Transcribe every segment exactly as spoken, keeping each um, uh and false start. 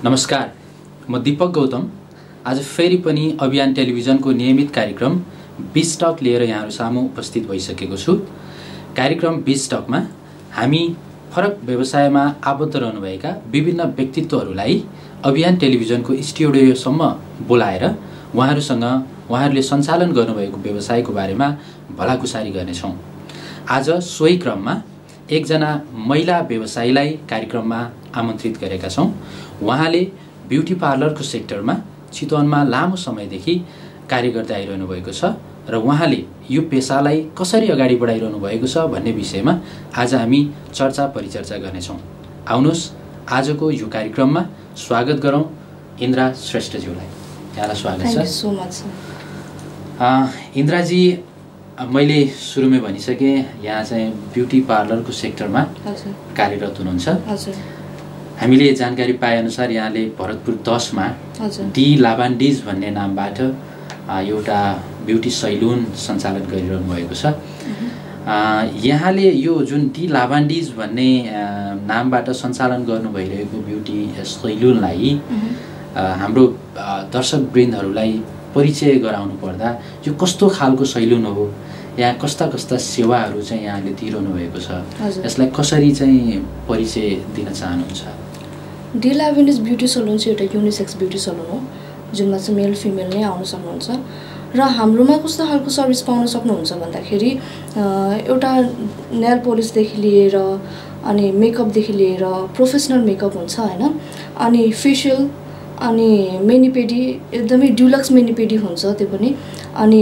नमस्कार, म दीपक गौतम। आज फेरि पनि अभियान टेलिभिजनको नियमित कार्यक्रम बिच टक लिएर यहाँहरू सामु उपस्थित भइसकेको छु। कार्यक्रम बिच टकमा हामी फरक व्यवसायमा आबद्ध रहनुभएका विभिन्न व्यक्तित्वहरूलाई अभियान टेलिभिजनको स्टुडियोसम्म बोलाएर उहाँहरूसँग उहाँहरूले सञ्चालन गर्नुभएको व्यवसायको बारेमा भलाकुसारी गर्नेछौँ। आज सोही क्रममा एकजना महिला व्यवसायीलाई कार्यक्रममा आमन्त्रित गरेका छौँ। उहाँले ब्युटी पार्लरको सेक्टरमा चितवनमा लामो समयदेखि कार्य गर्दै आइरहनु भएको छ र उहाँले यो पेसालाई कसरी अगाडि बढाइरहनु भएको छ भन्ने विषयमा आज हामी चर्चा परिचर्चा गर्नेछौँ। आउनुहोस् आजको यो कार्यक्रममा स्वागत गरौँ इन्द्रा श्रेष्ठज्यूलाई। यहाँलाई स्वागत छ। Thank you so much. Indraji, मैले सुरुमै भनिसकेँ, यहाँ चाहिँ ब्युटी पार्लरको सेक्टरमा कार्यरत हुनुहुन्छ। हजुर। हामीले जानकारी पाएअनुसार यहाँले भरतपुर दसमा डी लाभान्डिज भन्ने नामबाट एउटा ब्युटी सैलुन सञ्चालन गरिरहनु भएको छ। यहाँले यो जुन डी लाभान्डिज भन्ने नामबाट सञ्चालन गर्नु भइरहेको ब्युटी सैलुनलाई हाम्रो दर्शकवृन्दहरूलाई परिचय गराउनु पर्दा यो कस्तो खालको सैलुन हो, यहाँ कस्ता कस्ता सेवाहरू चाहिँ यहाँले दिइरहनु भएको छ, यसलाई कसरी चाहिँ परिचय दिन चाहनुहुन्छ? डी लाभान्डिज ब्युटी सलुन चाहिँ एउटा युनिसेक्स ब्युटी सलुन हो जुनमा चाहिँ मेल फिमेल नै आउन सक्नुहुन्छ र हाम्रोमा कस्तो खालको सर्भिस पाउन सक्नुहुन्छ भन्दाखेरि एउटा नेल पोलिसदेखि लिएर अनि मेकअपदेखि लिएर प्रोफेसनल मेकअप हुन्छ हैन, अनि फेसियल अनि मेनिपेडी एकदमै ड्युलक्स मेनिपेडी हुन्छ त्यो पनि, अनि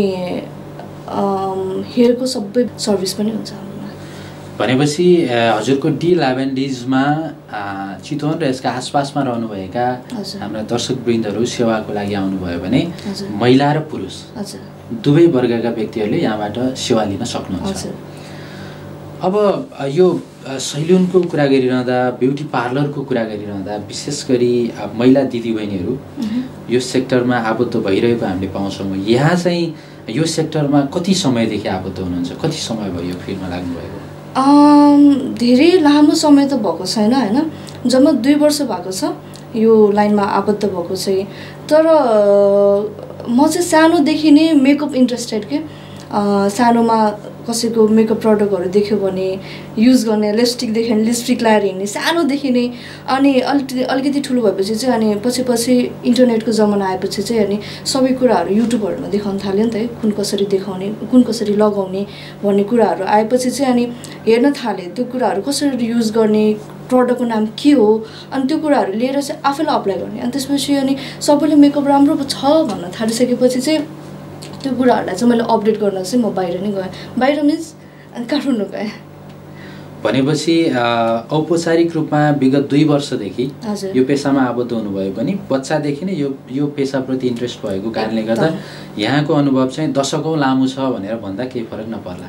हेयरको सबै सर्भिस पनि हुन्छ हाम्रोमा। भनेपछि हजुरको डी लाभान्डिजमा चितवन र यसका आसपासमा रहनुभएका हाम्रा दर्शकवृन्दहरू सेवाको लागि आउनुभयो भने महिला र पुरुष दुवै वर्गका व्यक्तिहरूले यहाँबाट सेवा लिन सक्नुहुन्छ। अब यो सैलुनको कुरा गरिरहँदा, ब्युटी पार्लरको कुरा गरिरहँदा विशेष गरी महिला दिदीबहिनीहरू यो सेक्टरमा आबद्ध भइरहेको हामीले पाउँछौँ। यहाँ चाहिँ यो सेक्टरमा कति समयदेखि आबद्ध हुनुहुन्छ? कति समय भयो यो फिल्डमा लाग्नुभएको? धेरै लामो समय त भएको छैन हैन, जम्मा दुई वर्ष भएको छ यो लाइनमा आबद्ध भएको चाहिँ। तर म चाहिँ सानोदेखि नै मेकअप इन्ट्रेस्टेड के, सानोमा कसैको मेकअप प्रडक्टहरू देख्यो भने युज गर्ने, लिपस्टिकदेखि लिपस्टिक लगाएर हिँड्ने सानोदेखि नै। अनि अलिकति अलिकति ठुलो भएपछि चाहिँ अनि पछि पछि इन्टरनेटको जमाना आएपछि चाहिँ अनि सबै कुराहरू युट्युबहरूमा देखाउन थाल्यो नि त है, कुन कसरी देखाउने, कुन कसरी लगाउने भन्ने कुराहरू आएपछि चाहिँ अनि हेर्न थालेँ त्यो कुराहरू कसरी युज गर्ने, प्रडक्टको नाम के हो, अनि त्यो कुराहरू लिएर चाहिँ आफैलाई अप्लाई गर्ने। अनि त्यसपछि अनि सबैले मेकअप राम्रो छ भन्न थालिसकेपछि चाहिँ त्यो कुराहरूलाई चाहिँ मैले अपडेट गर्न चाहिँ म बाहिर नै गएँ। बाहिर मिन्स काठमाडौँ गएँ। भनेपछि औपचारिक रूपमा विगत दुई वर्षदेखि यो पेसामा आबद्ध हुनुभयो पनि बच्चादेखि नै यो यो पेसाप्रति इन्ट्रेस्ट भएको कारणले गर्दा यहाँको अनुभव चाहिँ दशकौँ लामो छ भनेर भन्दा केही फरक नपर्ला?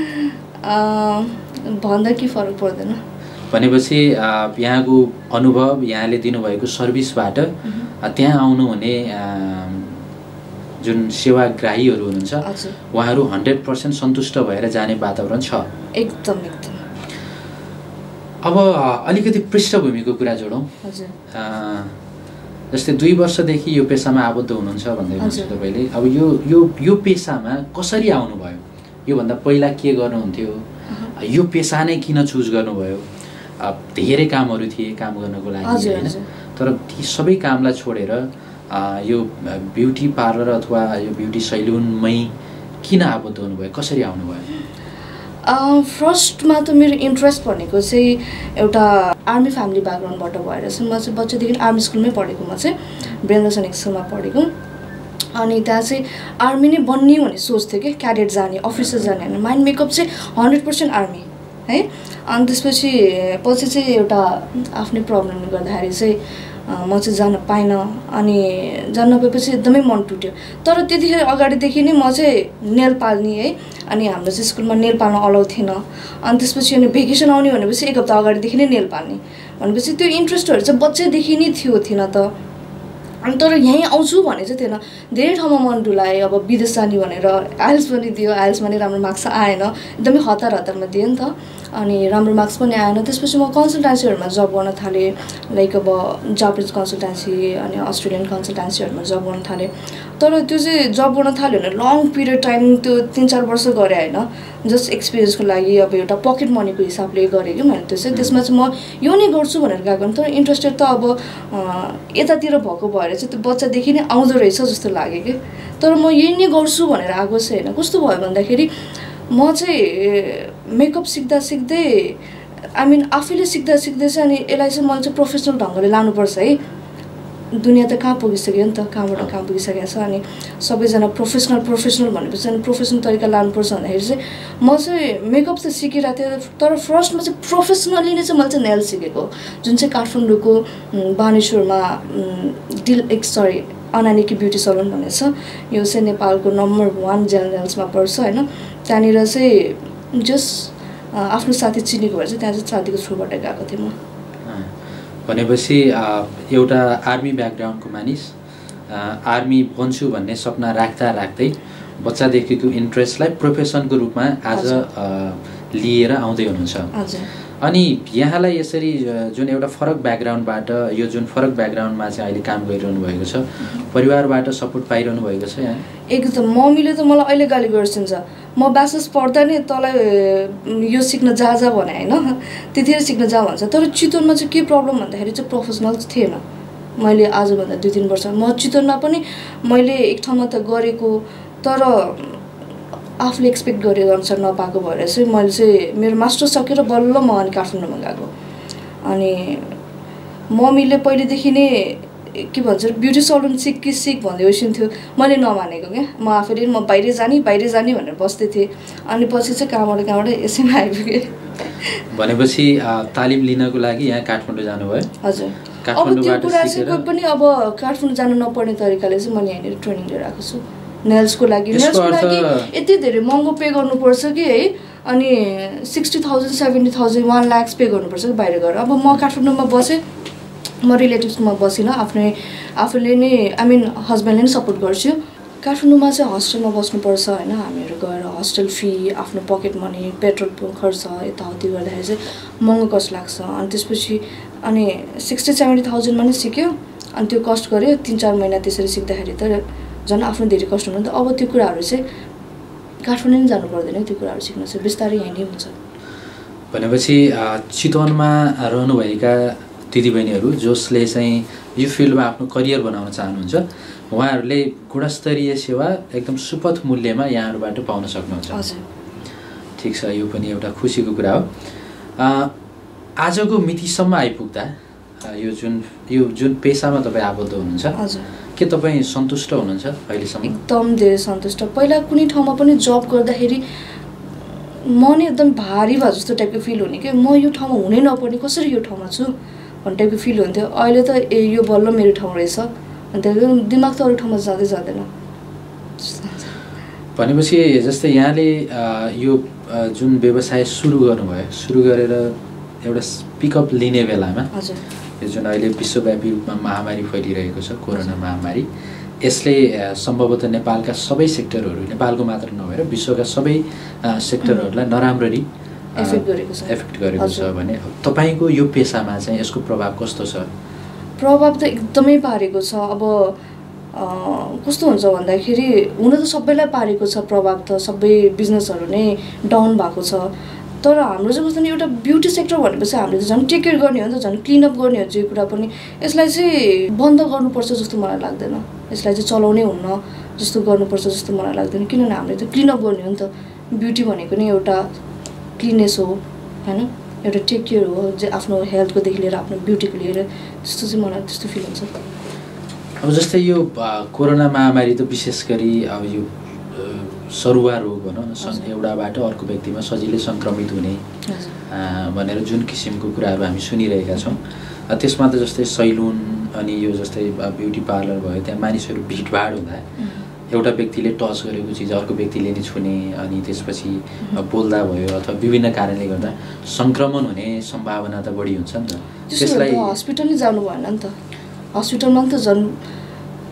भन्दा के फरक पर्दैन। भनेपछि यहाँको अनुभव, यहाँले दिनुभएको सर्भिसबाट त्यहाँ आउनुहुने जुन सेवाग्राहीहरू हुनुहुन्छ उहाँहरू हन्ड्रेड पर्सेन्ट सन्तुष्ट भएर जाने वातावरण छ? एकदम एकदम। अब अलिकति पृष्ठभूमिको कुरा जोडौँ। जस्तै दुई वर्षदेखि यो पेसामा आबद्ध हुनुहुन्छ भन्दै हुनुहुन्छ तपाईँले। अब यो यो यो पेसामा कसरी आउनुभयो? योभन्दा पहिला के गर्नुहुन्थ्यो? यो पेसा नै किन चुज गर्नुभयो? धेरै कामहरू थिए काम गर्नको लागि होइन, तर ती सबै कामलाई छोडेर यो ब्युटी पार्लर अथवा यो ब्युटी सैलुनमै किन आबद्ध हुनुभयो? कसरी आउनुभयो? फर्स्टमा त मेरो इन्ट्रेस्ट भनेको चाहिँ एउटा आर्मी फ्यामिली ब्याकग्राउन्डबाट भएर चाहिँ म चाहिँ बच्चादेखि आर्मी स्कुलमै पढेको, म चाहिँ वीरेन्द्र सैनिक स्कुलमा पढेको। अनि त्यहाँ चाहिँ आर्मी नै बन्ने भन्ने सोच थियो कि, क्याडेट जाने, अफिसर जाने होइन। माइन्ड मेकअप चाहिँ हन्ड्रेड पर्सेन्ट आर्मी है। अनि त्यसपछि पछि चाहिँ एउटा आफ्नै प्रब्लमले गर्दाखेरि चाहिँ म चाहिँ जान पाइनँ। अनि जान नपाएपछि एकदमै मन टुट्यो। तर त्यतिखेर अगाडिदेखि नै म चाहिँ नेल पाल्ने है, अनि हाम्रो चाहिँ स्कुलमा नेल पाल्न अलाउ थिएन। अनि त्यसपछि अनि भेकेसन आउने भनेपछि एक हप्ता अगाडिदेखि नै नेल पाल्ने भनेपछि त्यो इन्ट्रेस्टहरू चाहिँ बच्चैदेखि नै थियो थिएन त। अनि तर यहीँ आउँछु भने चाहिँ थिएन। धेरै ठाउँमा मन डुलाएँ, अब विदेश जाने भनेर आइएल्स पनि दियो, आइएल्समा नि राम्रो मार्क्स आएन, एकदमै हतार हतारमा दिएँ नि त, अनि राम्रो मार्क्स पनि आएन। त्यसपछि म कन्सल्टेन्सीहरूमा जब गर्न थालेँ, लाइक अब जापानिज कन्सल्टेन्सी अनि अस्ट्रेलियन कन्सल्टेन्सीहरूमा जब गर्न थालेँ। तर त्यो चाहिँ जब गर्न थाल्यो भने लङ पिरियड टाइम, त्यो तिन चार वर्ष गरेँ होइन, जस्ट एक्सपिरियन्सको लागि, अब एउटा पकेट मनीको हिसाबले गरेँ कि मैले त्यो चाहिँ। त्यसमा चाहिँ म यो नै गर्छु भनेर गएको, तर इन्ट्रेस्टेड त अब यतातिर भएको भएर चाहिँ त्यो बच्चादेखि नै आउँदो रहेछ जस्तो लाग्यो कि। तर म यही नै गर्छु भनेर आएको चाहिँ होइन। कस्तो भयो भन्दाखेरि म चाहिँ मेकअप सिक्दा सिक्दै आई मिन आफैले सिक्दा सिक्दै चाहिँ अनि यसलाई चाहिँ मैले चाहिँ प्रोफेसनल ढङ्गले लानुपर्छ है। दुनियाँ त कहाँ पुगिसक्यो नि त, कहाँबाट कहाँ पुगिसकेको छ, अनि सबैजना प्रोफेसनल प्रोफेसनल भनेपछि अनि प्रोफेसनल तरिका लानुपर्छ भन्दाखेरि चाहिँ म चाहिँ मेकअप चाहिँ सिकिरहेको थिएँ। तर फर्स्टमा चाहिँ प्रोफेसनली नै चाहिँ मैले चाहिँ नेल सिकेको, जुन चाहिँ काठमाडौँको बानेश्वरमा डिल एक सरी अनानिकी ब्युटी सलुन भन्ने छ। यो चाहिँ नेपालको नम्बर वान जेल नेल्समा पर्छ होइन। त्यहाँनिर चाहिँ जस्ट आफ्नो साथी चिनेको भएर चाहिँ त्यहाँ चाहिँ साथीको थ्रुबाट गएको थिएँ म। भनेपछि एउटा आर्मी ब्याकग्राउन्डको मानिस आर्मी बन्छु भन्ने सपना राख्दा राख्दै बच्चादेखिको इन्ट्रेस्टलाई प्रोफेसनको रूपमा आज लिएर आउँदै हुनुहुन्छ। अनि यहाँलाई यसरी जुन एउटा फरक ब्याकग्राउन्डबाट, यो जुन फरक ब्याकग्राउन्डमा चाहिँ अहिले काम गरिरहनु भएको छ, परिवारबाट सपोर्ट पाइरहनु भएको छ यहाँ? एकदम। मम्मीले त मलाई अहिले गाली गर्छिन्छ, म ब्याचलर्स पढ्दा नि तँलाई यो सिक्न जा जा भने होइन, त्यतिखेर सिक्न जा भन्छ। तर चितवनमा चाहिँ के प्रब्लम भन्दाखेरि चाहिँ प्रोफेसनल थिएन। मैले आजभन्दा दुई तिन वर्ष म चितवनमा पनि मैले एक ठाउँमा त गरेको, तर आफूले एक्सपेक्ट गरे अनुसार नपाएको भएर चाहिँ मैले चाहिँ मेरो मास्टर्स सकेर बल्ल म अनि काठमाडौँमा गएको। अनि मम्मीले पहिलेदेखि नै के भन्छ ब्युटी सलुन सिक कि सिक भन्दै बसिन्थ्यो, मैले नमानेको क्या। म आफैले म बाहिरै जाने बाहिरै जाने भनेर बस्दै थिएँ। अनि पछि चाहिँ कहाँबाट कहाँबाट यसैमा आइपुगेँ। भनेपछि तालिम लिनको लागि यहाँ काठमाडौँ जानुभयो? हजुर। अब त्यो कुरा चाहिँ कोही पनि अब काठमाडौँ जानु नपर्ने तरिकाले चाहिँ मैले यहाँनिर ट्रेनिङ लिएर आएको छु नेल्सको लागि। नेल्सको लागि यति धेरै महँगो पे गर्नुपर्छ कि है, अनि sixty thousand seventy thousand one lakhs pay गर्नुपर्छ कि बाहिर गएर। अब म काठमाडौँमा बसेँ, म रिलेटिभ्समा बसिनँ, आफ्नै आफूले नै आई मिन हस्बेन्डले नै सपोर्ट गर्छु। काठमाडौँमा चाहिँ हस्टेलमा बस्नुपर्छ होइन, हामीहरू गएर हस्टेल फी, आफ्नो पकेट मनी, पेट्रोल खर्च यताउति गर्दाखेरि चाहिँ महँगो कस्ट लाग्छ। अनि त्यसपछि अनि सिक्सटी सेभेन्टी थाउजन्डमा नै सिक्यो, अनि त्यो कस्ट गऱ्यो तिन चार महिना। त्यसरी सिक्दाखेरि त झन् आफ्नो धेरै कस्ट हुनु। त अब त्यो कुराहरू चाहिँ काठमाडौँ नै जानु पर्दैन, त्यो कुराहरू सिक्न चाहिँ बिस्तारै यहीँ नै हुन्छ। भनेपछि चितवनमा रहनुभएका दिदीबहिनीहरू जसले चाहिँ यो फिल्डमा आफ्नो करियर बनाउन चाहनुहुन्छ, उहाँहरूले गुणस्तरीय सेवा एकदम सुपथ मूल्यमा यहाँहरूबाट पाउन सक्नुहुन्छ। हजुर, ठिक छ, यो पनि एउटा खुसीको कुरा हो। आजको मितिसम्म आइपुग्दा यो जुन यो जुन पेसामा तपाईँ आबद्ध हुनुहुन्छ, हजुर, के तपाईँ सन्तुष्ट हुनुहुन्छ अहिलेसम्म? एकदम धेरै सन्तुष्ट। पहिला कुनै ठाउँमा पनि जब गर्दाखेरि म नै एकदम भारी भए जस्तो टाइपको फिल हुने कि, म यो ठाउँमा हुनै नपर्ने, कसरी यो ठाउँमा छु भन्ने टाइपको फिल हुन्थ्यो। अहिले त ए यो बल्ल मेरो ठाउँ रहेछ, अनि त्यहाँदेखि दिमाग त अरू ठाउँमा जाँदै जाँदैन। भनेपछि जस्तै यहाँले यो जुन व्यवसाय सुरु गर्नुभयो, सुरु गरेर एउटा पिकअप लिने बेलामा हजुर, यो जुन अहिले विश्वव्यापी रूपमा महामारी फैलिरहेको छ, कोरोना महामारी, यसले सम्भवतः नेपालका सबै सेक्टरहरू, नेपालको मात्र नभएर विश्वका सबै सेक्टरहरूलाई नराम्ररी एफेक्ट गरेको छ एफेक्ट गरेको छ भने तपाईँको यो पेसामा चाहिँ यसको प्रभाव कस्तो छ? प्रभाव त एकदमै पारेको छ। अब कस्तो हुन्छ भन्दाखेरि हुन त सबैलाई पारेको छ प्रभाव त, सबै बिजनेसहरू नै डाउन भएको छ। तर हाम्रो चाहिँ कस्तो नि एउटा ब्युटी सेक्टर भनेपछि हामीले त झन् टेक केयर गर्ने हो नि त, झन् क्लिनअप गर्ने हो जो कुरा पनि। यसलाई चाहिँ बन्द गर्नुपर्छ जस्तो मलाई लाग्दैन, यसलाई चाहिँ चलाउनै हुन्न जस्तो गर्नुपर्छ जस्तो मलाई लाग्दैन। किनभने हामीले त क्लिनअप गर्ने हो नि त, ब्युटी भनेको नै एउटा क्लिननेस हो होइन, एउटा टेक केयर हो, जे आफ्नो हेल्थकोदेखि लिएर आफ्नो ब्युटीको लिएर, त्यस्तो चाहिँ मलाई त्यस्तो फिल हुन्छ। अब जस्तै यो कोरोना महामारी त विशेष गरी अब यो सरुवा रोग भनौँ न, एउटाबाट अर्को व्यक्तिमा सजिलै सङ्क्रमित हुने भनेर जुन किसिमको कुराहरू हामी सुनिरहेका छौँ, त्यसमा त जस्तै सैलुन अनि यो जस्तै ब्युटी पार्लर भयो, त्यहाँ मानिसहरू भिडभाड हुँदा एउटा व्यक्तिले टच गरेको चिज अर्को व्यक्तिले नै छुने, अनि त्यसपछि बोल्दा भयो अथवा विभिन्न कारणले गर्दा सङ्क्रमण हुने सम्भावना त बढी हुन्छ नि त। त्यसलाई हस्पिटल नै जानु भएन नि त, हस्पिटलमा त झन्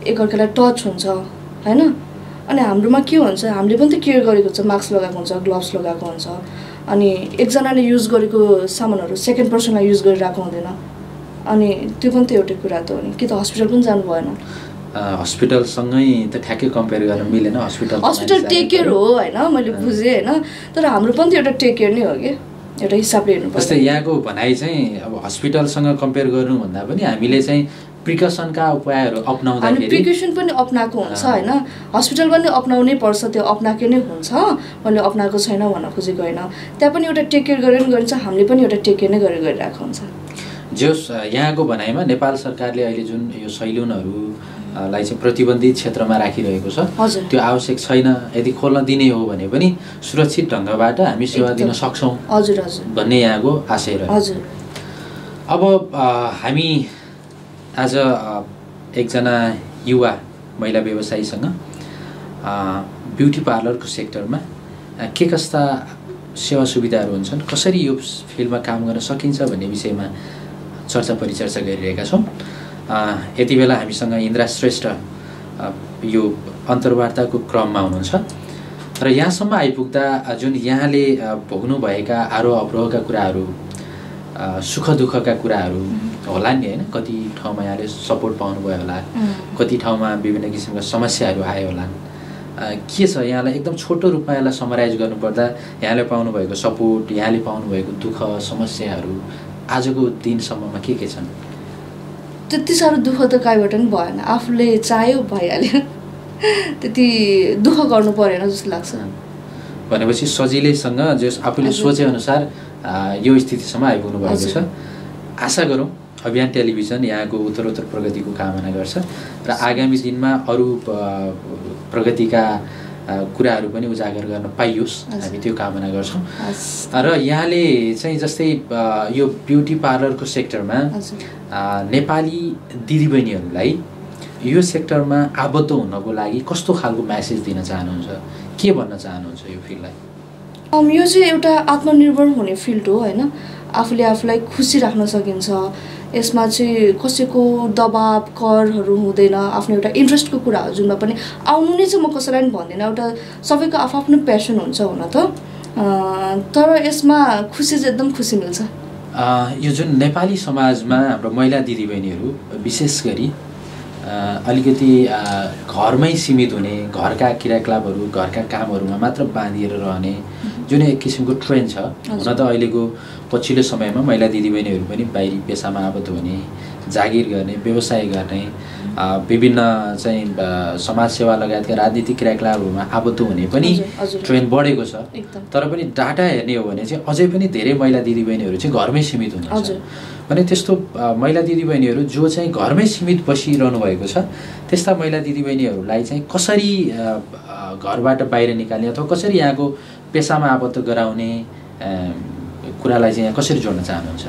एकअर्कालाई टच हुन्छ होइन। अनि हाम्रोमा के हुन्छ, हामीले पनि त केयर गरेको हुन्छ, मास्क लगाएको हुन्छ, ग्लोभ्स लगाएको हुन्छ, अनि एकजनाले युज गरेको सामानहरू सेकेन्ड पर्सनलाई युज गरिरहेको हुँदैन। अनि त्यो पनि त एउटै कुरा त हो नि, कि त हस्पिटल पनि जानु भएन। हस्पिटलसँगै त ठ्याक्कै कम्पेयर गर्न मिलेन। हस्पिटल हस्पिटल टेक केयर हो होइन, मैले बुझेँ होइन, तर हाम्रो पनि त एउटा टेक केयर नै हो कि एउटा हिसाबले हेर्नुपर्छ। जस्तै यहाँको भनाइ चाहिँ अब हस्पिटलसँग कम्पेयर गर्नुभन्दा पनि हामीले चाहिँ प्रिकसनका उपायहरू अप्नाउँदाखेरि प्रिकसन पनि अप्नाएको हुन्छ होइन। हस्पिटल पनि अप्नाउनै पर्छ, त्यो अप्नाएकै नै हुन्छ, मैले अप्नाएको छैन भन्न खोजेको होइन। त्यहाँ पनि एउटा टेक केयर गरेर गरिन्छ, हामीले पनि एउटा टेक केयर नै गरेर गरिरहेको हुन्छ। जस यहाँको भनाइमा नेपाल सरकारले अहिले जुन यो सैलुनहरू लाई चाहिँ प्रतिबन्धित क्षेत्रमा राखिरहेको छ त्यो आवश्यक छैन, यदि खोल्न दिने हो भने पनि सुरक्षित ढङ्गबाट हामी सेवा दिन सक्छौँ हजुर हजुर भन्ने यहाँको आशय रह्यो। हजुर अब हामी आज एकजना युवा महिला व्यवसायीसँग ब्युटी पार्लरको सेक्टरमा के कस्ता सेवा सुविधाहरू हुन्छन्, कसरी यो फिल्डमा काम गर्न सकिन्छ भन्ने विषयमा चर्चा परिचर्चा गरिरहेका छौँ। यति बेला हामीसँग इन्द्रा श्रेष्ठ यो अन्तर्वार्ताको क्रममा हुनुहुन्छ र यहाँसम्म आइपुग्दा जुन यहाँले भोग्नुभएका आरोह अवरोहका कुराहरू, सुख दुःखका कुराहरू होला नि होइन, कति ठाउँमा यहाँले सपोर्ट पाउनुभयो होला, कति ठाउँमा विभिन्न किसिमका समस्याहरू आयो होला, के छ यहाँलाई एकदम छोटो रूपमा यसलाई समराइज गर्नुपर्दा यहाँले पाउनुभएको सपोर्ट, यहाँले पाउनुभएको दुःख समस्याहरू आजको दिनसम्ममा के के छन्? त्यति साह्रो दुःख त कहीँबाट पनि भएन, आफूले चाह्यो भइहाल्यो, त्यति दुःख गर्नु परेन जस्तो लाग्छ। भनेपछि सजिलैसँग जस आफूले सोचेअनुसार यो स्थितिसम्म आइपुग्नु भएको छ। आशा गरौँ अभियान टेलिभिजन यहाँको उत्तरोत्तर प्रगतिको कामना गर्छ र आगामी दिनमा अरू प्रगतिका कुराहरू पनि उजागर गर्न पाइयोस्, हामी त्यो कामना गर्छौँ। र यहाँले चाहिँ जस्तै यो ब्युटी पार्लरको सेक्टरमा नेपाली दिदीबहिनीहरूलाई यो सेक्टरमा आबद्ध हुनको लागि कस्तो खालको म्यासेज दिन चाहनुहुन्छ, के भन्न चाहनुहुन्छ यो फिल्डलाई? यो चाहिँ एउटा आत्मनिर्भर हुने फिल्ड हो होइन, आफूले आफूलाई खुसी राख्न सकिन्छ। यसमा चाहिँ कसैको दबाब करहरू हुँदैन, आफ्नो एउटा इन्ट्रेस्टको कुरा हो जुनमा पनि आउनु नै चाहिँ म कसैलाई पनि भन्दिनँ, एउटा सबैको आफ्नो प्यासन हुन्छ हुन त, तर यसमा खुसी चाहिँ एकदम खुसी मिल्छ। यो जुन नेपाली समाजमा हाम्रो महिला दिदीबहिनीहरू विशेष गरी अलिकति घरमै सीमित हुने, घरका क्रियाकलापहरू घरका कामहरूमा मात्र बाँधिएर रहने जुन एक किसिमको ट्रेन्ड छ, हुन त अहिलेको पछिल्लो समयमा महिला दिदीबहिनीहरू पनि बाहिरी पेसामा आबद्ध हुने, जागिर गर्ने, व्यवसाय गर्ने, विभिन्न चाहिँ समाजसेवा लगायतका राजनीतिक क्रियाकलापहरूमा आबद्ध हुने पनि ट्रेन्ड बढेको छ। तर पनि डाटा हेर्ने हो भने चाहिँ अझै पनि धेरै महिला दिदीबहिनीहरू चाहिँ घरमै सीमित हुनुहुन्छ भने त्यस्तो महिला दिदीबहिनीहरू जो चाहिँ घरमै सीमित बसिरहनु भएको छ त्यस्ता महिला दिदीबहिनीहरूलाई चाहिँ कसरी घरबाट बाहिर निकाल्ने अथवा कसरी यहाँको पेसामा आबद्ध गराउने कुरालाई चाहिँ यहाँ कसरी जोड्न चाहनुहुन्छ?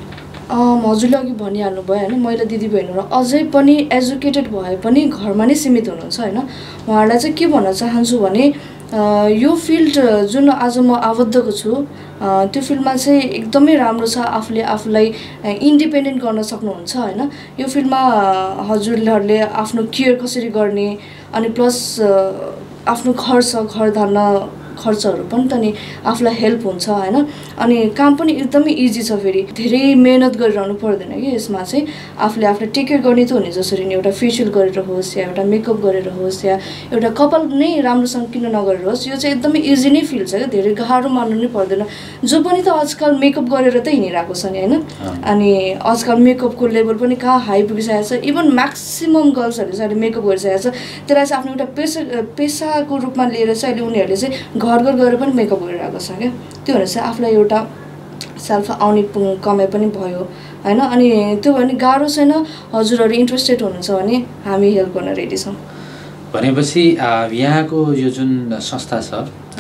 हजुरले अघि भनिहाल्नु भयो होइन, महिला दिदीबहिनीहरू अझै पनि एजुकेटेड भए पनि घरमा नै सीमित हुनुहुन्छ होइन। उहाँहरूलाई चाहिँ के भन्न चाहन्छु भने यो फिल्ड जुन आज म आबद्धको छु त्यो फिल्डमा चाहिँ एकदमै राम्रो छ, आफूले आफूलाई इन्डिपेन्डेन्ट गर्न सक्नुहुन्छ होइन। यो फिल्डमा हजुरहरूले आफ्नो केयर कसरी गर्ने अनि प्लस आफ्नो खर्च घर धान्न खर्चहरू पनि त नि आफूलाई हेल्प हुन्छ होइन। अनि काम पनि एकदमै इजी छ, फेरि धेरै मेहनत गरिरहनु पर्दैन कि यसमा चाहिँ आफूले आफूलाई टेक केयर गर्ने त हुने जसरी नि एउटा फेसियल गरेर होस् या एउटा मेकअप गरेर होस् या एउटा कपाल नै राम्रोसँग किन नगरेर होस्, यो चाहिँ एकदमै इजी नै फिल छ क्या, धेरै गाह्रो मान्नु नै पर्दैन। जो पनि त आजकल मेकअप गरेर त हिँडिरहेको छ नि होइन। अनि आजकल मेकअपको लेभल पनि कहाँ हाई पुगिसकेको छ, इभन म्याक्सिमम् गर्ल्सहरूले चाहिँ अहिले मेकअप गरिसकेको छ, त्यसलाई चाहिँ आफ्नो एउटा पेसा पेसाको रूपमा लिएर चाहिँ अहिले उनीहरूले चाहिँ घर घर गएर पनि मेकअप गरिरहेको छ क्या। त्यो भनेर चाहिँ आफूलाई एउटा सेल्फ आउने कमाइ पनि भयो होइन। अनि त्यो भने गाह्रो छैन, हजुरहरू इन्ट्रेस्टेड हुनुहुन्छ भने हामी हेल्प गर्न रेडी छौँ। भनेपछि यहाँको यो जुन संस्था छ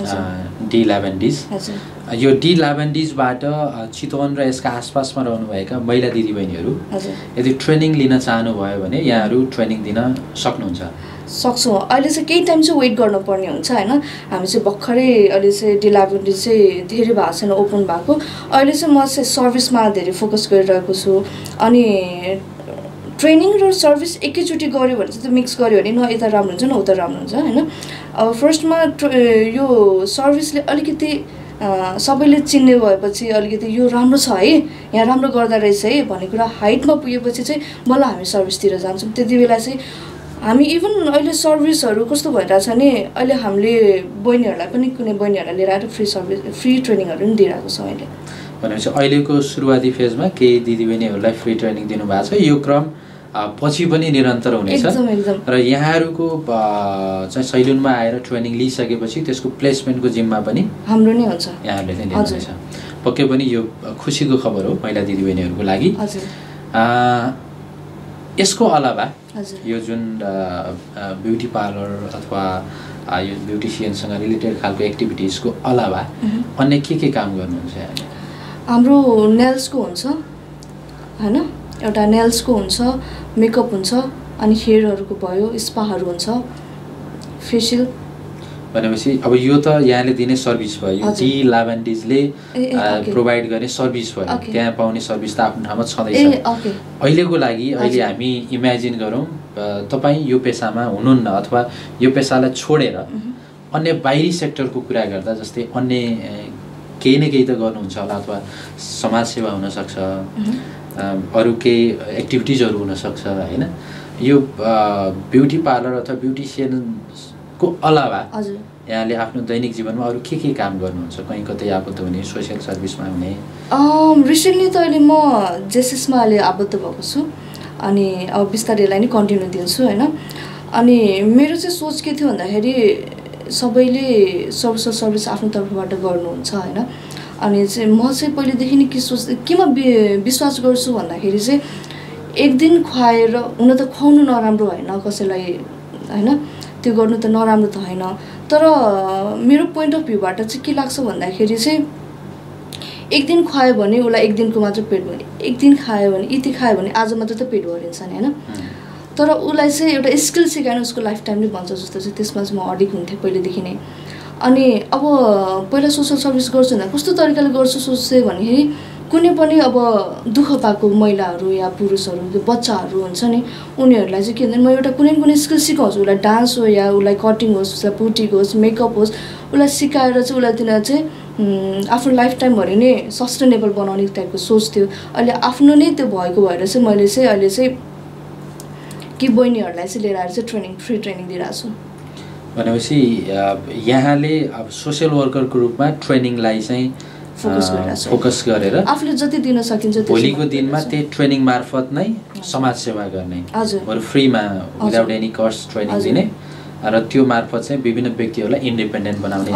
डी ल्याभेन्डिज, यो डी ल्याभेन्डिजबाट चितवन र यसका आसपासमा रहनुभएका महिला दिदीबहिनीहरू यदि ट्रेनिङ लिन चाहनुभयो भने यहाँहरू ट्रेनिङ दिन सक्नुहुन्छ? सक्छौँ। अहिले चाहिँ केही टाइम चाहिँ वेट गर्नुपर्ने हुन्छ होइन। हामी चाहिँ भर्खरै अहिले चाहिँ डी ल्याभेन्डिज चाहिँ धेरै भएको छैन ओपन भएको, अहिले चाहिँ म चाहिँ सर्भिसमा धेरै फोकस गरिरहेको छु। अनि ट्रेनिङ र सर्भिस एकैचोटि गऱ्यो भने चाहिँ त्यो मिक्स गऱ्यो भने न यता राम्रो हुन्छ न उता राम्रो हुन्छ होइन। अब फर्स्टमा यो सर्भिसले अलिकति सबैले चिन्ने भएपछि अलिकति यो राम्रो छ है, यहाँ राम्रो गर्दा रहेछ है भन्ने कुरा हाइटमा पुगेपछि चाहिँ बल्ल हामी सर्भिसतिर जान्छौँ। त्यति बेला चाहिँ हामी इभन अहिले सर्भिसहरू कस्तो भइरहेछ भने अहिले हामीले बहिनीहरूलाई पनि कुनै बहिनीहरूलाई लिएर आएर फ्री सर्भिस फ्री ट्रेनिङहरू पनि दिइरहेको छ अहिले। भनेपछि अहिलेको सुरुवाती फेजमा केही दिदीबहिनीहरूलाई फ्री ट्रेनिङ दिनुभएको छ, यो क्रम पछि पनि निरन्तर हुनेछ र यहाँहरूको चाहिँ सैलुनमा आएर ट्रेनिङ लिइसकेपछि त्यसको प्लेसमेन्टको जिम्मा पनि हाम्रो नै हुन्छ, यहाँहरूले नै लिनुहुन्छ। पक्कै पनि यो खुसीको खबर हो महिला दिदीबहिनीहरूको लागि। यसको अलावा यो जुन ब्युटी पार्लर अथवा यो ब्युटिसियनसँग रिलेटेड खालको एक्टिभिटिजको अलावा अन्य के के काम गर्नुहुन्छ यहाँले? हाम्रो नेल्सको हुन्छ होइन, एउटा नेल्सको हुन्छ, मेकअप हुन्छ, अनि हेयरहरूको भयो, स्पाहरू हुन्छ, फेसियल। भनेपछि अब यो त यहाँले दिने सर्भिस भयो, डी लाभान्डिजले प्रोभाइड गर्ने सर्भिस भयो, त्यहाँ पाउने सर्भिस त आफ्नो ठाउँमा छँदैछ। अहिलेको लागि अहिले हामी इमेजिन गरौँ तपाईँ यो पेसामा हुनुहुन्न अथवा यो पेसालाई छोडेर अन्य बाहिरी सेक्टरको कुरा गर्दा जस्तै अन्य केही न केही त गर्नुहुन्छ होला, अथवा समाजसेवा हुनसक्छ, अरू केही एक्टिभिटिजहरू हुनसक्छ होइन। यो ब्युटी पार्लर अथवा ब्युटिसियनको अलावा यहाँले आफ्नो दैनिक जीवनमा अरू के के काम गर्नुहुन्छ? कहीँ कतै आबद्ध हुने, सोसियल सर्भिसमा हुने? रिसेन्टली त अहिले म जेसिसमा अहिले आबद्ध भएको छु अनि अब बिस्तारै यसलाई नै कन्टिन्यू दिन्छु होइन। अनि मेरो चाहिँ सोच के थियो भन्दाखेरि सबैले सोसियल सर्भिस आफ्नो तर्फबाट गर्नुहुन्छ होइन। अनि चाहिँ म चाहिँ पहिलेदेखि नै के सोच केमा विश्वास गर्छु भन्दाखेरि चाहिँ एक दिन खुवाएर, हुन त खुवाउनु नराम्रो होइन कसैलाई होइन, त्यो गर्नु त नराम्रो त होइन, तर मेरो पोइन्ट अफ भ्यूबाट चाहिँ के लाग्छ भन्दाखेरि चाहिँ एक दिन खुवायो भने उसलाई एक दिनको मात्र पेट भर्यो, एक दिन खायो भने यति खायो भने आज मात्र त पेट भरिन्छ नि होइन। तर उसलाई चाहिँ एउटा स्किल सिकाएन उसको लाइफ टाइम नै बन्छ जस्तो चाहिँ त्यसमा चाहिँ म अडिक हुन्थेँ पहिलेदेखि नै। अनि अब पहिला सोसियल सर्भिस गर्छु भन्दा कस्तो तरिकाले गर्छु सोच्थेँ भन्दाखेरि कुनै पनि अब दुःख पाएको महिलाहरू या पुरुषहरू, बच्चाहरू हुन्छ नि, उनीहरूलाई चाहिँ के भन्छ म एउटा कुनै कुनै स्किल सिकाउँछु, उसलाई डान्स हो या उसलाई कटिङ होस्, उसलाई बुटिक होस्, मेकअप होस्, उसलाई सिकाएर चाहिँ उसलाई तिनीहरू चाहिँ आफ्नो लाइफ टाइमभरि नै सस्टेनेबल बनाउने टाइपको सोच थियो। अहिले आफ्नो नै त्यो भएको भएर चाहिँ मैले चाहिँ अहिले चाहिँ कि बहिनीहरूलाई चाहिँ लिएर आएर चाहिँ ट्रेनिङ फ्री ट्रेनिङ दिइरहेको छु। भनेपछि यहाँले अब सोसियल वर्करको रूपमा ट्रेनिङलाई चाहिँ फोकस गरेर आफूले जति दिन सकिन्छ भोलिको दिनमा त्यही ट्रेनिङ मार्फत नै समाज सेवा गर्ने, बरु फ्रीमा विदाउट एनी कस्ट ट्रेनिङ दिने र त्यो मार्फत चाहिँ विभिन्न व्यक्तिहरूलाई इन्डिपेन्डेन्ट बनाउने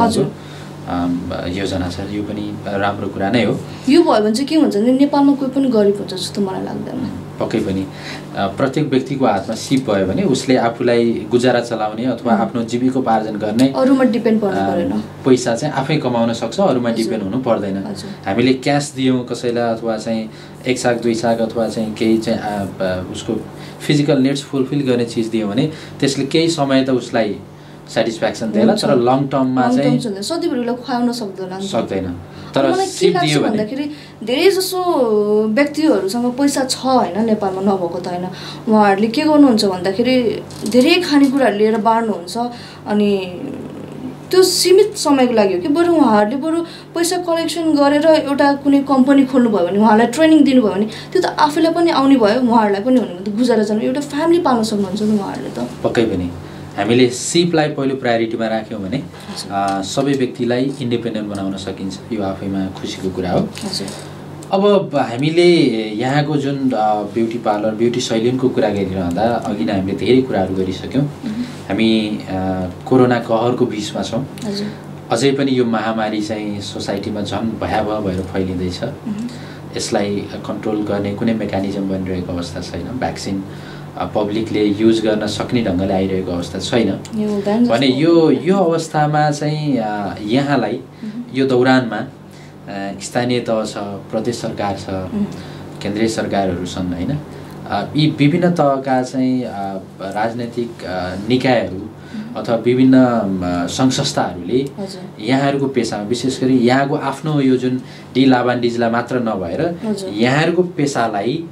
योजना छ। यो पनि राम्रो कुरा नै हो। यो भयो भने चाहिँ के हुन्छ भने नेपालमा कोही पनि गरिब हुन्छ जस्तो मलाई लाग्दैन। पक्कै पनि प्रत्येक व्यक्तिको हातमा सिप भयो भने उसले आफूलाई गुजारा चलाउने अथवा आफ्नो जीविकोपार्जन गर्ने, अरूमा डिपेन्ड पर्नु पर्दैन, पैसा चाहिँ आफै कमाउन सक्छ, अरूमा डिपेन्ड हुनु पर्दैन। हामीले क्यास दियौँ कसैलाई अथवा चाहिँ एक साग दुई साग अथवा चाहिँ केही चाहिँ उसको फिजिकल निड्स फुलफिल गर्ने चिज दियौँ भने त्यसले केही समय त उसलाई सेटिस्फ्याक्सन दिएला, तर लङ टर्ममा चाहिँ सधैँभरि खुवाउन सक्दैन सक्दैन। तर सिप दियो भन्दाखेरि धेरै जसो व्यक्तिहरूसँग पैसा छ होइन नेपालमा, नभएको त होइन, उहाँहरूले के गर्नुहुन्छ भन्दाखेरि धेरै खानेकुराहरू लिएर बाँड्नुहुन्छ अनि त्यो सीमित समयको लागि हो कि बरु उहाँहरूले बरु पैसा कलेक्सन गरेर एउटा कुनै कम्पनी खोल्नुभयो भने उहाँलाई ट्रेनिङ दिनुभयो भने त्यो त आफैलाई पनि आउने भयो, उहाँहरूलाई पनि हुने भयो, गुजारा चल्नु एउटा फ्यामिली पाल्न सक्नुहुन्छ नि उहाँहरूले त। पक्कै पनि हामीले सिपलाई पहिलो प्रायोरिटीमा राख्यौँ भने सबै व्यक्तिलाई इन्डिपेन्डेन्ट बनाउन सकिन्छ, यो आफैमा खुसीको कुरा हो। अब हामीले यहाँको जुन ब्युटी पार्लर ब्युटी सैलुनको कुरा गरिरहँदा अघि नै हामीले धेरै कुराहरू गरिसक्यौँ। हामी कोरोना कहरको बिचमा छौँ, अझै पनि यो महामारी चाहिँ सोसाइटीमा झन् भयावह भएर फैलिँदैछ। यसलाई कन्ट्रोल गर्ने कुनै मेकानिजम बनिरहेको अवस्था छैन, भ्याक्सिन पब्लिकले युज गर्न सक्ने ढङ्गले आइरहेको अवस्था छैन भने यो यो अवस्थामा चाहिँ यहाँलाई यो दौरानमा स्थानीय तह छ, प्रदेश सरकार छ, केन्द्रीय सरकारहरू छन् होइन, यी विभिन्न तहका चाहिँ राजनैतिक निकायहरू अथवा विभिन्न सङ्घ संस्थाहरूले यहाँहरूको पेसामा विशेष गरी यहाँको आफ्नो यो जुन डी लाभान्डिजलाई मात्र नभएर यहाँहरूको पेसालाई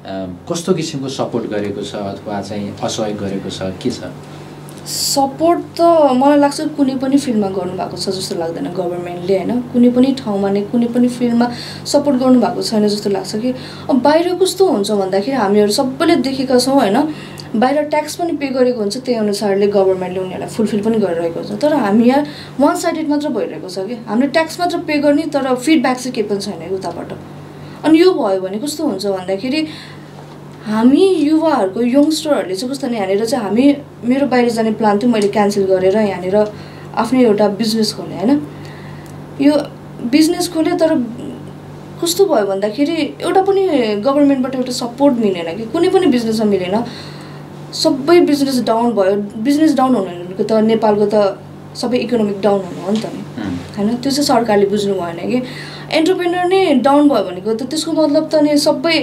कस्तो किसिमको सपोर्ट गरेको छ अथवा चाहिँ असहयोग गरेको छ, के छ? सपोर्ट त मलाई लाग्छ कुनै पनि फिल्डमा गर्नुभएको छ जस्तो लाग्दैन गभर्मेन्टले होइन, कुनै पनि ठाउँमा नै कुनै पनि फिल्डमा सपोर्ट गर्नुभएको छैन जस्तो लाग्छ कि। अब बाहिर कस्तो हुन्छ भन्दाखेरि हामीहरू सबैले देखेका छौँ होइन, बाहिर ट्याक्स पनि पे गरेको हुन्छ, त्यही अनुसारले गभर्मेन्टले उनीहरूलाई फुलफिल पनि गरिरहेको हुन्छ। तर हामी यहाँ वान साइडेड मात्र भइरहेको छ कि, हामीले ट्याक्स मात्र पे गर्ने तर फिडब्याक चाहिँ केही पनि छैन उताबाट। अनि यो भयो भने कस्तो हुन्छ भन्दाखेरि हामी युवाहरूको यङ्स्टरहरूले चाहिँ कस्तो भने यहाँनिर चाहिँ हामी मेरो बाहिर जाने प्लान थियो, मैले क्यान्सल गरेर यहाँनिर आफ्नै एउटा बिजनेस खोलेँ होइन। यो बिजनेस खोलेँ तर कस्तो भयो भन्दाखेरि एउटा पनि गभर्मेन्टबाट एउटा सपोर्ट मिलेन कि, कुनै पनि बिजनेसमा मिलेन, सबै बिजनेस डाउन भयो। बिजनेस डाउन हुनु भनेको त नेपालको त सबै इकोनोमिक डाउन हुनु हो नि त नि होइन, त्यो चाहिँ सरकारले बुझ्नु भएन कि। एन्टरप्रेनर नै डाउन भयो भनेको त त्यसको मतलब त नि सबै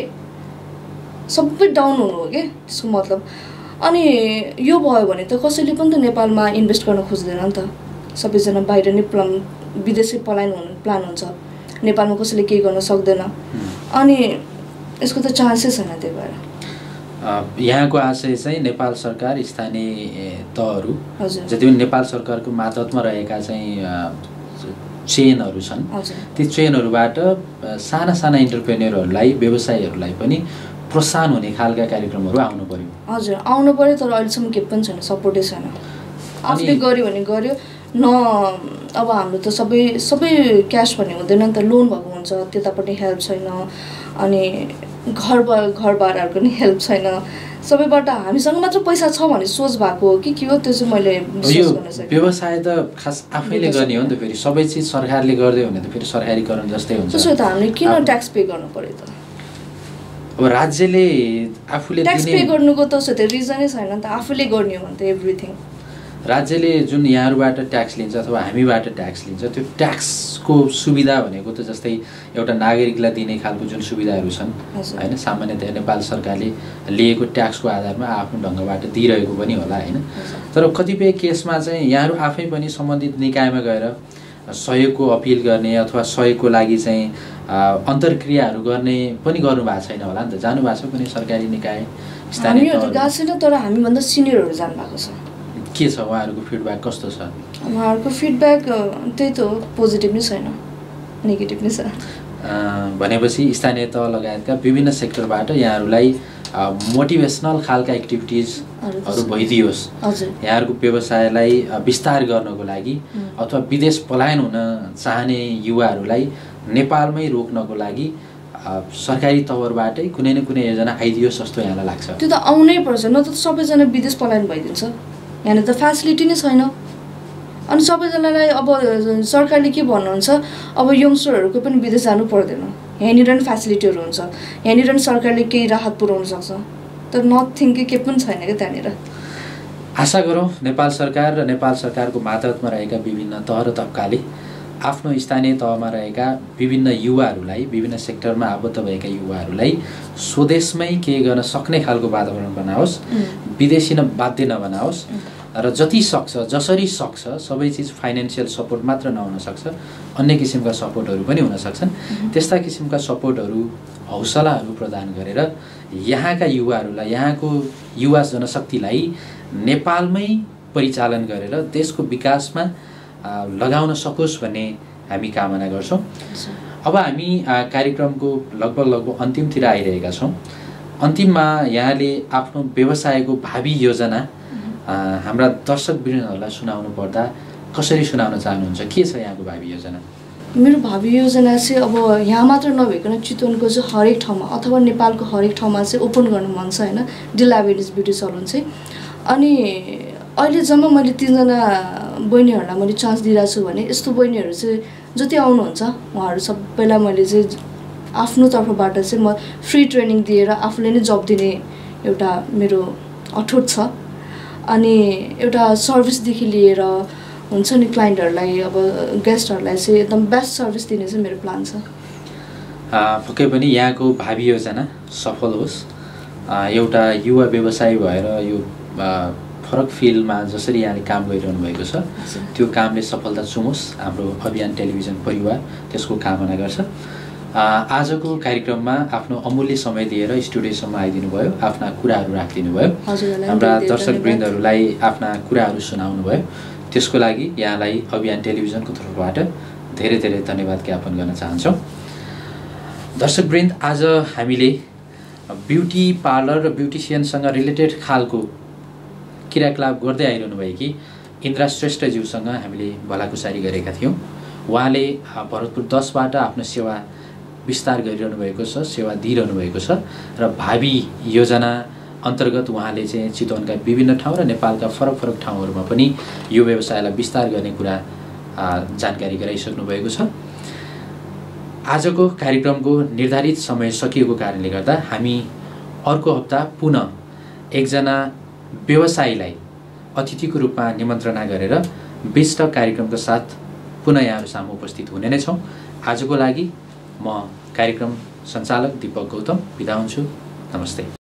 सबै डाउन हुनु हो कि त्यसको मतलब। अनि यो भयो भने त कसैले पनि त नेपालमा इन्भेस्ट गर्न खोज्दैन नि त, सबैजना बाहिर नै प्लान विदेशी पलायन हुनु प्लान हुन्छ, नेपालमा कसैले केही गर्न सक्दैन। अनि यसको त चान्सै छैन। त्यही भएर यहाँको आशय चाहिँ नेपाल सरकार स्थानीय तहहरू जति पनि नेपाल सरकारको मातहतमा रहेका चाहिँ चेनहरू छन्, ती चेनहरूबाट साना साना इन्टरप्रेन्योरहरूलाई व्यवसायीहरूलाई पनि प्रोत्साहन हुने खालका कार्यक्रमहरू आउनु पर्यो। हजुर आउनु पर्यो, तर अहिलेसम्म के पनि छैन, सपोर्टै छैन। आफूले गर्यो भने गर्यो न। अब हाम्रो त सबै सबै क्यास भन्ने हुँदैन नि त, लोन भएको हुन्छ, त्यतापट्टि हेल्प छैन। अनि घर घर भाडाहरूको नि हेल्प छैन, सबैबाट हामीसँग मात्र पैसा छ भन्ने सोच भएको हो कि के हो, त्यो चाहिँ मैले विश्वास गर्न सकेँ। व्यवसाय त खास आफैले गर्ने हो नि त, फेरि सबै चिज सरकारले गरिदियो भने त फेरि सरकारीकरण जस्तै हुन्छ। त्यसो त हामीले किन ट्याक्स पे गर्नु पर्यो त? अब राज्यले आफूले ट्याक्स पे गर्नुको त त्यो रिजनै छैन नि त, आफूले गर्ने हो भने त एभ्रिथिङ। राज्यले जुन यहाँहरूबाट ट्याक्स लिन्छ अथवा हामीबाट ट्याक्स लिन्छ, त्यो ट्याक्सको सुविधा भनेको त जस्तै एउटा नागरिकलाई दिने खालको जुन सुविधाहरू छन् होइन, सामान्यतया नेपाल सरकारले लिएको ट्याक्सको आधारमा आफ्नो ढङ्गबाट दिइरहेको पनि होला होइन। तर कतिपय केसमा चाहिँ यहाँहरू आफै पनि सम्बन्धित निकायमा गएर सहयोगको अपिल गर्ने अथवा सहयोगको लागि चाहिँ अन्तर्क्रियाहरू गर्ने पनि गर्नुभएको छैन होला नि त? जानुभएको छ कुनै सरकारी निकाय स्थानीय? हामीहरू गएको छैन, तर हामीभन्दा सिनियरहरू जानुभएको छ। के छ उहाँहरूको फिडब्याक, कस्तो छ उहाँहरूको फिडब्याक? त्यही त हो, पोजिटिभ नै छैन, नेगेटिभ नै छ। भनेपछि स्थानीय तह लगायतका विभिन्न सेक्टरबाट यहाँहरूलाई मोटिभेसनल खालका एक्टिभिटिजहरू भइदियोस्, यहाँहरूको व्यवसायलाई विस्तार गर्नको लागि अथवा विदेश पलायन हुन चाहने युवाहरूलाई नेपालमै रोक्नको लागि सरकारी तहरबाटै कुनै न कुनै योजना आइदियोस् जस्तो यहाँलाई लाग्छ? त्यो त आउनै पर्छ, न त सबैजना विदेश पलायन भइदिन्छ, यहाँनिर त फेसिलिटी नै छैन। अनि सबैजनालाई अब सरकारले के भन्नुहुन्छ, अब यङ्स्टरहरूको पनि विदेश जानु पर्दैन, यहाँनिर नि फेसिलिटीहरू हुन्छ, यहाँनिर नि सरकारले केही राहत पुर्याउन सक्छ, तर नथिङ के के पनि छैन क्या त्यहाँनिर। आशा गरौँ नेपाल सरकार र नेपाल सरकारको मातहतमा रहेका विभिन्न तह र तबकाले आफ्नो स्थानीय तहमा रहेका विभिन्न युवाहरूलाई, विभिन्न सेक्टरमा आबद्ध भएका युवाहरूलाई स्वदेशमै केही गर्न सक्ने खालको वातावरण बनाओस्, विदेशी न बाध्य नबनाओस्, र जति सक्छ जसरी सक्छ सबै चिज फाइनेन्सियल सपोर्ट मात्र नहुन सक्छ, अन्य किसिमका सपोर्टहरू पनि हुन सक्छन्। त्यस्ता किसिमका सपोर्टहरू, हौसलाहरू प्रदान गरेर यहाँका युवाहरूलाई, यहाँको युवा जनशक्तिलाई नेपालमै परिचालन गरेर देशको विकासमा लगाउन सकोस् भन्ने हामी कामना गर्छौँ। अब हामी कार्यक्रमको लगभग लगभग अन्तिमतिर आइरहेका छौँ। अन्तिममा यहाँले आफ्नो व्यवसायको भावी योजना हाम्रा दर्शकवृन्दहरूलाई सुनाउनु पर्दा कसरी सुनाउन चाहनुहुन्छ? के छ यहाँको भावी योजना? मेरो भावी योजना चाहिँ अब यहाँ मात्र नभइकन चितवनको चाहिँ हरेक ठाउँमा अथवा नेपालको हरेक ठाउँमा चाहिँ ओपन गर्नु मन छ होइन, डिलाबेरिज ब्युटी सलुन चाहिँ। अनि अहिले जम्मा मैले तिनजना बहिनीहरूलाई मैले चान्स दिइरहेको छु भने यस्तो बहिनीहरू चाहिँ जति आउनुहुन्छ उहाँहरू सबैलाई मैले चाहिँ आफ्नो तर्फबाट चाहिँ म फ्री ट्रेनिङ दिएर आफूले नै जब दिने एउटा मेरो अठोट छ। अनि एउटा सर्भिसदेखि लिएर हुन्छ नि क्लाइन्टहरूलाई, अब गेस्टहरूलाई चाहिँ एकदम बेस्ट सर्भिस दिने चाहिँ मेरो प्लान छ। पक्कै पनि यहाँको भावी योजना सफल होस्। एउटा युवा व्यवसायी भएर यो फरक फिल्डमा जसरी यहाँले काम गरिरहनु भएको छ त्यो कामले सफलता चुमोस्। हाम्रो अभियान टेलिभिजन परिवार त्यसको कामना गर्छ। आजको कार्यक्रममा आफ्नो अमूल्य समय दिएर स्टुडियोसम्म आइदिनु भयो, आफ्ना कुराहरू राखिदिनु भयो, हाम्रा दर्शकवृन्दहरूलाई आफ्ना कुराहरू सुनाउनु भयो। त्यसको लागि यहाँलाई अभियान टेलिभिजनको तर्फबाट धेरै धेरै धन्यवाद ज्ञापन गर्न चाहन्छौँ। दर्शकवृन्द, आज हामीले ब्युटी पार्लर र ब्युटिसियनसँग रिलेटेड खालको क्रियाकलाप गर्दै आइरहनु भएकी इन्द्रा श्रेष्ठज्यूसँग हामीले भलाकुसारी गरेका थियौँ। उहाँले भरतपुर दसबाट आफ्नो सेवा विस्तार गरिरहनु भएको छ, सेवा दिइरहनु भएको छ र भावी योजना अन्तर्गत उहाँले चाहिँ चितवनका विभिन्न ठाउँ र नेपालका फरक फरक ठाउँहरूमा पनि यो व्यवसायलाई विस्तार गर्ने कुरा जानकारी गराइसक्नु भएको छ। आजको कार्यक्रमको निर्धारित समय सकिएको कारणले गर्दा हामी अर्को हप्ता पुनः एकजना व्यवसायीलाई अतिथिको रूपमा निमन्त्रणा गरेर बिस्टक कार्यक्रमका साथ पुनः यहाँहरू सामु उपस्थित हुने नै छौँ। आजको लागि म कार्यक्रम सञ्चालक दीपक गौतम बिदा हुन्छु। नमस्ते।